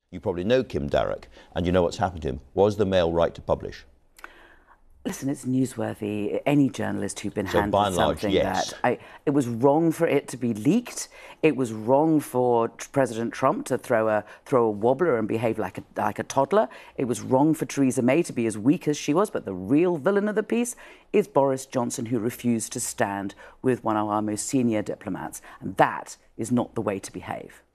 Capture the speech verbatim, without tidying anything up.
You probably know Kim Darroch, and you know what's happened to him. Was the Mail right to publish? Listen, it's newsworthy. Any journalist who'd been So handed by and large, something yes. that I, it was wrong for it to be leaked. It was wrong for President Trump to throw a throw a wobbler and behave like a like a toddler. It was wrong for Theresa May to be as weak as she was. But the real villain of the piece is Boris Johnson, who refused to stand with one of our most senior diplomats, and that is not the way to behave.